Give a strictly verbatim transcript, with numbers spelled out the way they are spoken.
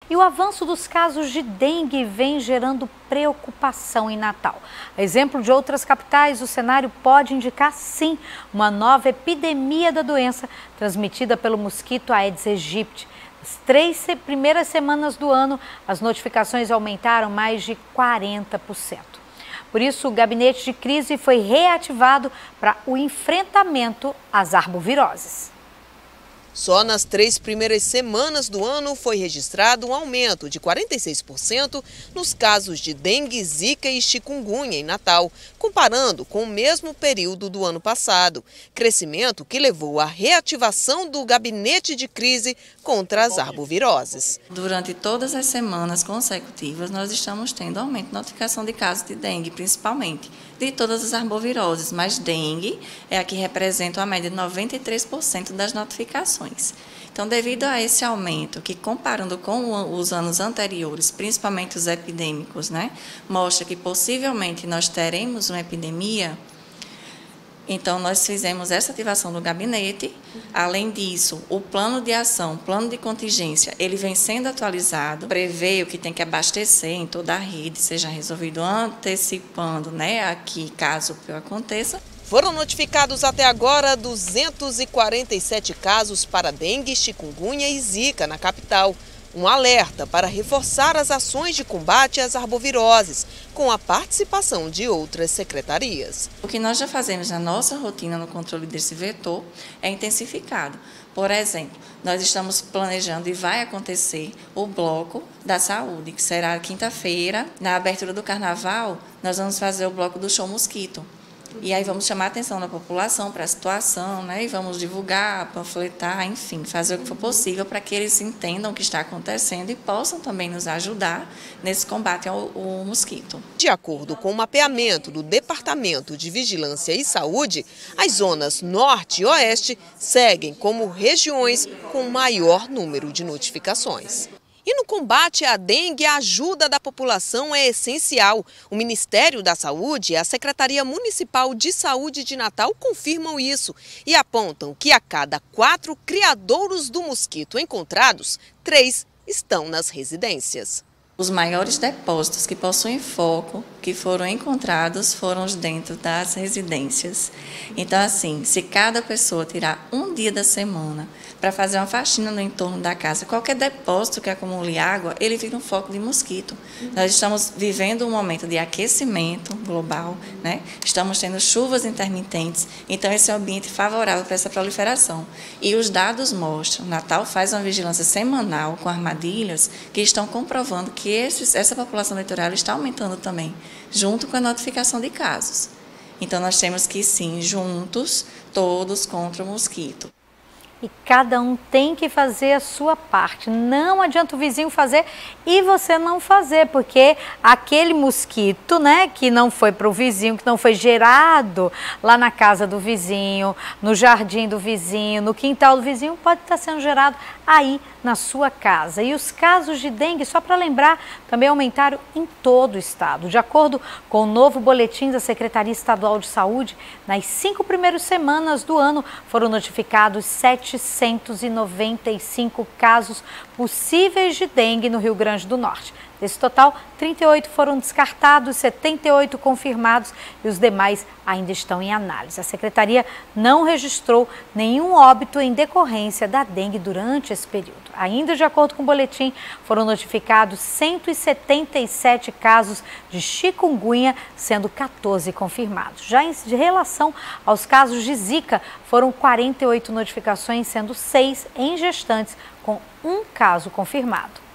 E o avanço dos casos de dengue vem gerando preocupação em Natal. A exemplo de outras capitais, o cenário pode indicar, sim, uma nova epidemia da doença transmitida pelo mosquito Aedes aegypti. Nas três primeiras semanas do ano, as notificações aumentaram mais de quarenta por cento. Por isso, o gabinete de crise foi reativado para o enfrentamento às arboviroses. Só nas três primeiras semanas do ano foi registrado um aumento de quarenta e seis por cento nos casos de dengue, zika e chikungunya em Natal, comparando com o mesmo período do ano passado. Crescimento que levou à reativação do gabinete de crise contra as arboviroses. Durante todas as semanas consecutivas, nós estamos tendo aumento de notificação de casos de dengue, principalmente de todas as arboviroses, mas dengue é a que representa a média de noventa e três por cento das notificações. Então, devido a esse aumento, que comparando com os anos anteriores, principalmente os epidêmicos, né, mostra que possivelmente nós teremos uma epidemia, então nós fizemos essa ativação do gabinete. Além disso, o plano de ação, o plano de contingência, ele vem sendo atualizado, prevê o que tem que abastecer em toda a rede, seja resolvido antecipando, né, aqui, caso o pior aconteça. Foram notificados até agora duzentos e quarenta e sete casos para dengue, chikungunya e zika na capital. Um alerta para reforçar as ações de combate às arboviroses, com a participação de outras secretarias. O que nós já fazemos na nossa rotina no controle desse vetor é intensificado. Por exemplo, nós estamos planejando e vai acontecer o bloco da saúde, que será quinta-feira. Na abertura do carnaval, nós vamos fazer o bloco do show mosquito. E aí vamos chamar a atenção da população para a situação, né? E vamos divulgar, panfletar, enfim, fazer o que for possível para que eles entendam o que está acontecendo e possam também nos ajudar nesse combate ao, ao mosquito. De acordo com o mapeamento do Departamento de Vigilância e Saúde, as zonas norte e oeste seguem como regiões com maior número de notificações. E no combate à dengue, a ajuda da população é essencial. O Ministério da Saúde e a Secretaria Municipal de Saúde de Natal confirmam isso e apontam que a cada quatro criadouros do mosquito encontrados, três estão nas residências. Os maiores depósitos que possuem foco, que foram encontrados, foram os dentro das residências. Então, assim, se cada pessoa tirar um dia da semana para fazer uma faxina no entorno da casa, qualquer depósito que acumule água, ele vira um foco de mosquito. Nós estamos vivendo um momento de aquecimento global, né? Estamos tendo chuvas intermitentes, então esse é um ambiente favorável para essa proliferação. E os dados mostram, Natal faz uma vigilância semanal com armadilhas que estão comprovando que esses, essa população litoral está aumentando também, junto com a notificação de casos. Então nós temos que sim, juntos, todos contra o mosquito. E cada um tem que fazer a sua parte. Não adianta o vizinho fazer e você não fazer, porque aquele mosquito, né, que não foi para o vizinho, que não foi gerado lá na casa do vizinho, no jardim do vizinho, no quintal do vizinho, pode estar sendo gerado aí na sua casa. E os casos de dengue, só para lembrar, também aumentaram em todo o estado. De acordo com o novo boletim da Secretaria Estadual de Saúde, nas cinco primeiras semanas do ano foram notificados setecentos e noventa e cinco casos possíveis de dengue no Rio Grande do Norte. Desse total, trinta e oito foram descartados, setenta e oito confirmados e os demais ainda estão em análise. A Secretaria não registrou nenhum óbito em decorrência da dengue durante esse período. Ainda de acordo com o boletim, foram notificados cento e setenta e sete casos de chikungunya, sendo quatorze confirmados. Já em relação aos casos de zika, foram quarenta e oito notificações, sendo seis em gestantes, com um caso confirmado.